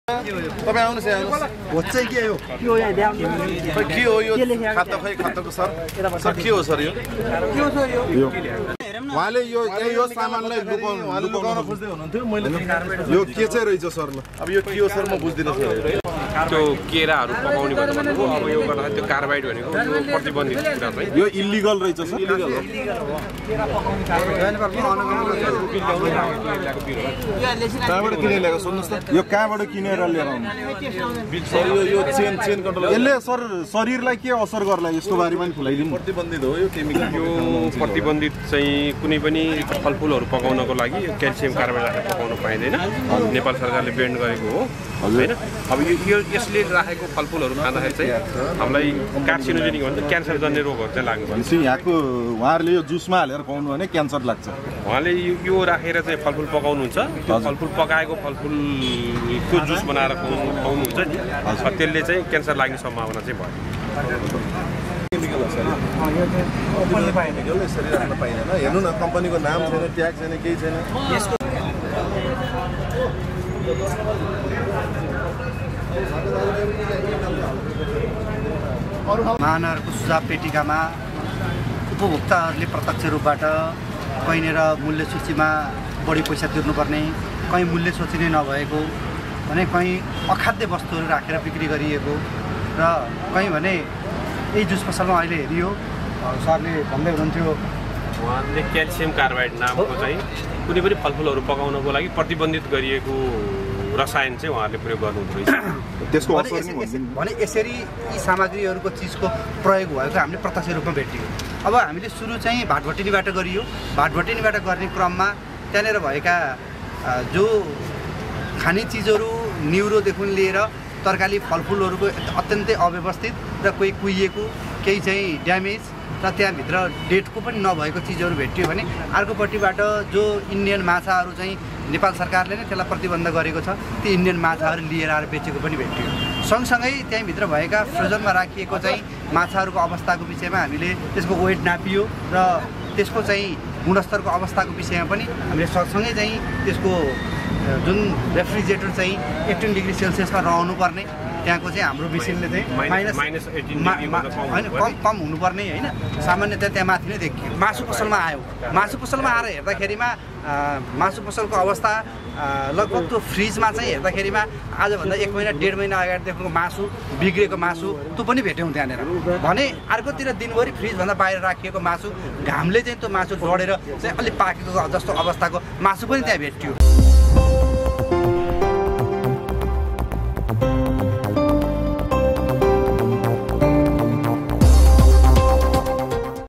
तपाईँ आउनुहोस् यहाँ हो चाहिँ के हो के हो यो खातो खै खातोको सर सर के हो सर यो उहाँले यो सामानलाई लुकाउन खोज्दै हुनुहुन्थ्यो मैले यो के चाहिँ रहेछ सर अब यो के हो सर म बुझ्दिनँ सर त्यो केराहरू पकाउने भनेको अब यो गर्दा त्यो कार्बाइड भनेको यो प्रतिबन्धित कुरा चाहिँ यो इल्लिगल रहेछ सर इल्लिगल हो कहाँबाट किनेर ल्याएको सुन्नुहोस् त यो कहाँबाट किनेर लिएर आउनु सर यो चेन कन्ट्रोल यसले सर शरीरलाई के असर गर्ला यसको बारेमा नि खुलाइदिनु प्रतिबन्धित हो यो केमिकल यो प्रतिबन्धित चाहिँ कुनै पनि फलफुलहरू पकाउनको लागि यो क्याल्सियम कार्बाइड राखेर पकाउन पाइँदैन नेपाल सरकारले ब्यान गरेको हो हैन अब यो यसले राखेको फलफुलहरू खाँदाखेरि चाहिँ हामीलाई कार्सिनोजेनिक भन्छ क्यान्सर जन्य रोगहरू चाहिँ लाग्नु पर्छ यहाँको उहाँहरूले यो जुसमा हालेर खुवाउनु भने क्यान्सर लाग्छ उहाँले यो राखेर चाहिँ फलफुल पकाउनुहुन्छ त्यो फलफुल पकाएको फलफुलको जुस बनाएर खुवाउनुहुन्छ नि त्यसले चाहिँ क्यान्सर लाग्ने सम्भावना चाहिँ भयो केमिकल हो सर केमिकल यसरी राख्न पाइँदैन हेर्नु न कम्पनीको नाम छैन ट्याग छैन केही छैन महानगरको सुझाव पेटिकामा उपभोक्ताहरूले प्रत्यक्ष रूपबाट कहीँनिर मूल्य सूचीमा बढी पैसा तिर्नुपर्ने कहीँ मूल्य सूची नै नभएको भने कहीँ अखाद्य वस्तुहरू राखेर बिक्री गरिएको र कहीँ भने यही जुस पसलमा अहिले हेरियो सरले भन्दै हुनुहुन्थ्यो उहाँले क्याल्सियम कार्बाइड नामको चाहिँ कुनै पनि फलफुलहरू पकाउनको लागि प्रतिबन्धित गरिएको रसायन चाहिँ उहाँहरूले प्रयोग गर्नुहुँदो रहेछ त्यसको असर भने यसरी यी सामग्रीहरूको चिजको प्रयोग भएको हामीले प्रत्यक्ष रूपमा भेट्यौँ अब हामीले सुरु चाहिँ भाटभटेनीबाट गरियो भाटभटेनीबाट गर्ने क्रममा त्यहाँनिर भएका जो खाने चिजहरू न्युरोदेखि लिएर तरकारी फलफुलहरूको अत्यन्तै अव्यवस्थित र कोही कुहिएको केही चाहिँ ड्यामेज र त्यहाँभित्र डेटको पनि नभएको चिजहरू भेटियो भने अर्कोपट्टिबाट जो इन्डियन माछाहरू चाहिँ नेपाल सरकारले नै त्यसलाई प्रतिबन्ध गरेको छ ती इन्डियन माछाहरू लिएर आएर बेचेको पनि भेटियो सँगसँगै त्यहीँभित्र भएका फ्रोजनमा राखिएको चाहिँ माछाहरूको अवस्थाको विषयमा हामीले त्यसको वेट नापियो र त्यसको चाहिँ गुणस्तरको अवस्थाको विषयमा पनि हामीले सँगसँगै चाहिँ त्यसको जुन रेफ्रिजरेटर चाहिँ 18 डिग्री सेल्सियसमा रहनुपर्ने त्यहाँको चाहिँ हाम्रो मिसिनले चाहिँ माइनस कम हुनुपर्ने होइन सामान्यतया त्यहाँ माथि नै देखियो मासु पसलमा आयो मासु पसलमा आएर हेर्दाखेरिमा मासु पसलको अवस्था लगभग त्यो फ्रिजमा चाहिँ हेर्दाखेरिमा आजभन्दा 1 महिना 1.5 महिना अगाडिदेखिको मासु बिग्रेको मासु त्यो पनि भेट्यौँ त्यहाँनिर भने अर्कोतिर दिनभरि फ्रिजभन्दा बाहिर राखिएको मासु घामले चाहिँ त्यो मासु डढेर चाहिँ अलिक पाकेको जस्तो अवस्थाको मासु पनि त्यहाँ भेटियो